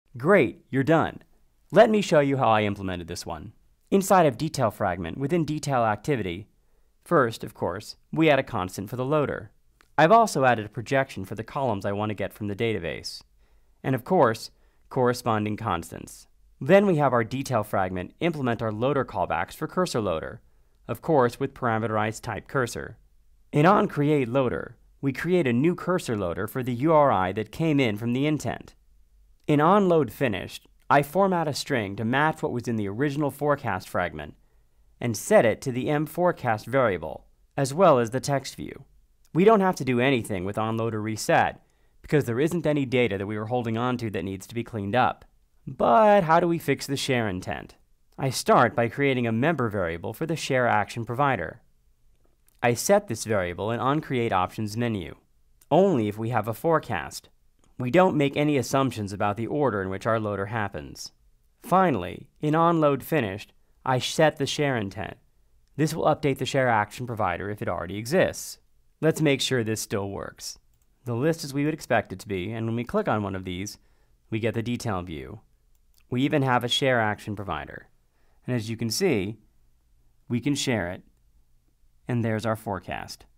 Great, you're done. Let me show you how I implemented this one. Inside of detail fragment, within detail activity, first, of course, we add a constant for the loader. I've also added a projection for the columns I want to get from the database. And of course, corresponding constants. Then we have our detail fragment implement our loader callbacks for cursor loader, of course with parameterized type cursor. In onCreateLoader, we create a new cursor loader for the URI that came in from the intent. In onLoadFinished, I format a string to match what was in the original forecast fragment and set it to the mForecast variable, as well as the text view. We don't have to do anything with onLoaderReset because there isn't any data that we were holding onto that needs to be cleaned up. But how do we fix the share intent? I start by creating a member variable for the share action provider. I set this variable in onCreateOptions menu, only if we have a forecast. We don't make any assumptions about the order in which our loader happens. Finally, in onLoadFinished, I set the share intent. This will update the share action provider if it already exists. Let's make sure this still works. The list is we would expect it to be, and when we click on one of these, we get the detail view. We even have a share action provider. And as you can see, we can share it, and there's our forecast.